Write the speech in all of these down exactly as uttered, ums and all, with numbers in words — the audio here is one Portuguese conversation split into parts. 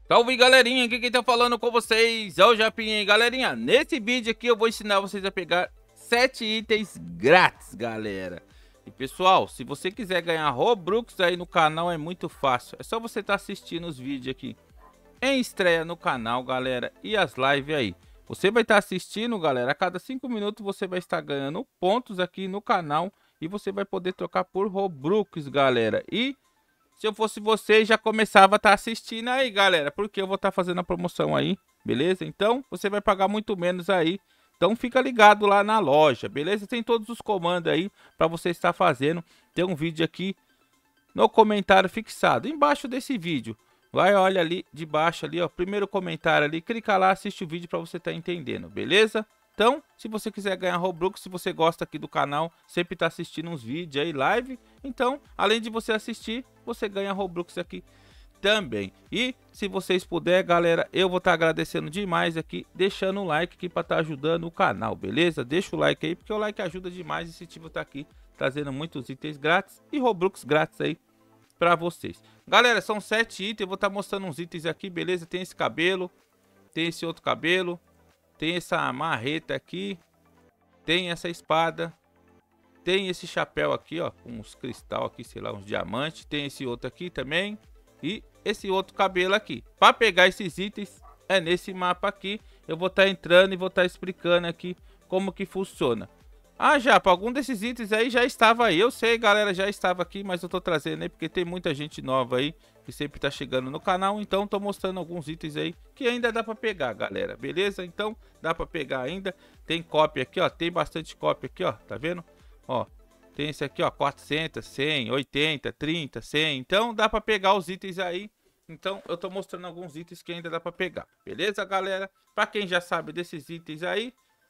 Salve, galerinha, aqui quem tá falando com vocês é o Japinha. Galerinha, nesse vídeo aqui eu vou ensinar vocês a pegar sete itens grátis, galera. E pessoal, se você quiser ganhar Robux aí no canal é muito fácil. É só você estar tá assistindo os vídeos aqui em estreia no canal, galera, e as lives aí. Você vai estar tá assistindo, galera, a cada cinco minutos você vai estar ganhando pontos aqui no canal e você vai poder trocar por Robux, galera. E se eu fosse você, já começava a estar tá assistindo aí, galera, porque eu vou estar tá fazendo a promoção aí, beleza? Então, você vai pagar muito menos aí. Então, fica ligado lá na loja, beleza? Tem todos os comandos aí para você estar fazendo. Tem um vídeo aqui no comentário fixado, embaixo desse vídeo. Vai, olha ali, de baixo ali, ó, primeiro comentário ali. Clica lá, assiste o vídeo para você estar tá entendendo, beleza? Então, se você quiser ganhar Robux, se você gosta aqui do canal, sempre está assistindo uns vídeos aí, live. Então, além de você assistir, você ganha Robux aqui também. E se vocês puderem, galera, eu vou estar tá agradecendo demais aqui, deixando um like aqui para estar tá ajudando o canal, beleza? Deixa o like aí, porque o like ajuda demais. Esse tipo tá aqui trazendo muitos itens grátis e Robux grátis aí para vocês. Galera, são sete itens, eu vou estar tá mostrando uns itens aqui, beleza? Tem esse cabelo, tem esse outro cabelo. Tem essa marreta aqui, tem essa espada, tem esse chapéu aqui, ó, com uns cristal aqui, sei lá, uns diamantes. Tem esse outro aqui também e esse outro cabelo aqui. Para pegar esses itens é nesse mapa aqui. Eu vou estar tá entrando e vou estar tá explicando aqui como que funciona. Ah, já, para algum desses itens aí já estava aí. Eu sei, galera, já estava aqui, mas eu tô trazendo aí porque tem muita gente nova aí que sempre tá chegando no canal. Então, tô mostrando alguns itens aí que ainda dá para pegar, galera. Beleza? Então, dá para pegar ainda. Tem cópia aqui, ó. Tem bastante cópia aqui, ó. Tá vendo? Ó, tem esse aqui, ó. quatrocentos, cem, oitenta, trinta, cem. Então, dá para pegar os itens aí. Então, eu tô mostrando alguns itens que ainda dá para pegar. Beleza, galera? Para quem já sabe desses itens aí,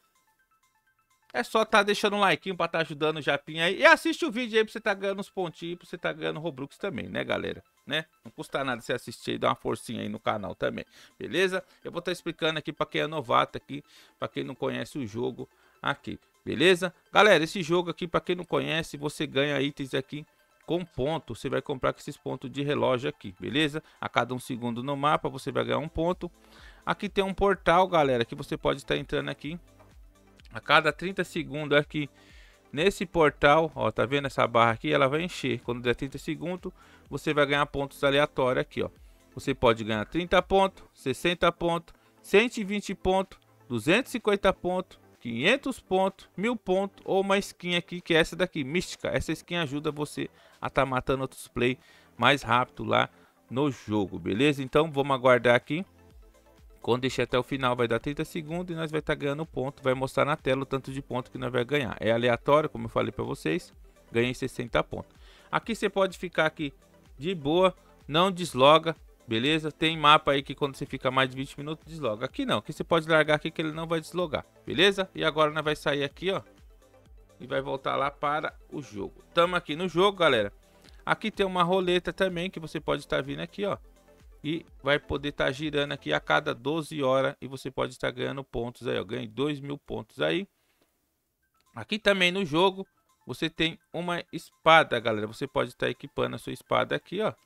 é só tá deixando um like pra tá ajudando o Japinha aí. E assiste o vídeo aí pra você tá ganhando uns pontinhos, pra você tá ganhando Robux também, né, galera? Né? Não custa nada você assistir e dar uma forcinha aí no canal também, beleza? Eu vou estar tá explicando aqui pra quem é novato aqui, pra quem não conhece o jogo aqui, beleza? Galera, esse jogo aqui, pra quem não conhece, você ganha itens aqui com ponto. Você vai comprar com esses pontos de relógio aqui, beleza? A cada um segundo no mapa você vai ganhar um ponto. Aqui tem um portal, galera, que você pode estar entrando aqui a cada trinta segundos aqui nesse portal, ó, tá vendo essa barra aqui? Ela vai encher. Quando der trinta segundos, você vai ganhar pontos aleatórios aqui, ó. Você pode ganhar trinta pontos, sessenta pontos, cento e vinte pontos, duzentos e cinquenta pontos, quinhentos pontos, mil pontos ou uma skin aqui, que é essa daqui, mística. Essa skin ajuda você a tá matando outros play mais rápido lá no jogo, beleza? Então, vamos aguardar aqui. Quando deixar até o final vai dar trinta segundos e nós vai estar tá ganhando ponto. Vai mostrar na tela o tanto de ponto que nós vai ganhar. É aleatório, como eu falei para vocês. Ganhei sessenta pontos. Aqui você pode ficar aqui de boa. Não desloga, beleza? Tem mapa aí que quando você fica mais de vinte minutos desloga. Aqui não, aqui você pode largar aqui que ele não vai deslogar, beleza? E agora nós vai sair aqui, ó. E vai voltar lá para o jogo. Tamo aqui no jogo, galera. Aqui tem uma roleta também que você pode estar vindo aqui, ó. E vai poder estar tá girando aqui a cada doze horas. E você pode estar ganhando pontos aí. Eu ganhei dois mil pontos aí. Aqui também no jogo você tem uma espada, galera. Você pode estar tá equipando a sua espada aqui, ó.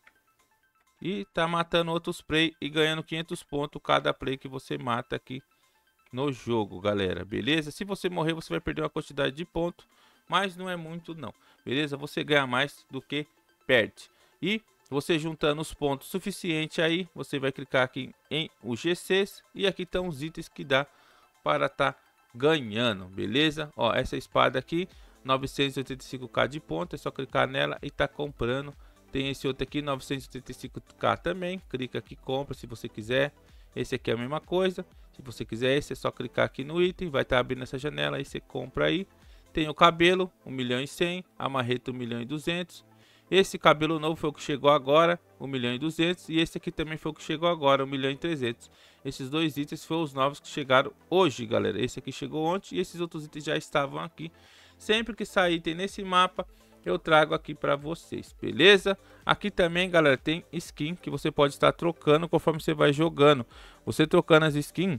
E tá matando outros play e ganhando quinhentos pontos cada play que você mata aqui no jogo, galera. Beleza? Se você morrer, você vai perder uma quantidade de pontos. Mas não é muito não. Beleza? Você ganha mais do que perde. E você juntando os pontos suficiente aí, você vai clicar aqui em o G Cs e aqui estão os itens que dá para estar tá ganhando, beleza? Ó, essa espada aqui, novecentos e oitenta e cinco K de ponto, é só clicar nela e tá comprando. Tem esse outro aqui, novecentos e oitenta e cinco K também, clica aqui, compra se você quiser. Esse aqui é a mesma coisa, se você quiser esse é só clicar aqui no item, vai estar tá abrindo essa janela, aí você compra aí. Tem o cabelo, um milhão e cem, a marreta um milhão e duzentos. Esse cabelo novo foi o que chegou agora, um milhão e duzentos. E esse aqui também foi o que chegou agora, um milhão e trezentos. Esses dois itens foram os novos que chegaram hoje, galera. Esse aqui chegou ontem e esses outros itens já estavam aqui. Sempre que sair item nesse mapa, eu trago aqui para vocês, beleza? Aqui também, galera, tem skin que você pode estar trocando conforme você vai jogando. Você trocando as skins,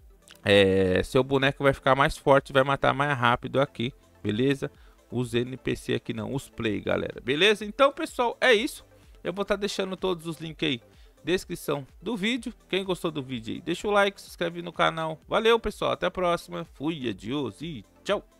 é, seu boneco vai ficar mais forte, vai matar mais rápido aqui, beleza? Os N P C aqui não, os play, galera. Beleza? Então, pessoal, é isso. Eu vou estar deixando todos os links aí descrição do vídeo. Quem gostou do vídeo aí, deixa o like, se inscreve no canal. Valeu, pessoal, até a próxima. Fui, adiós e tchau.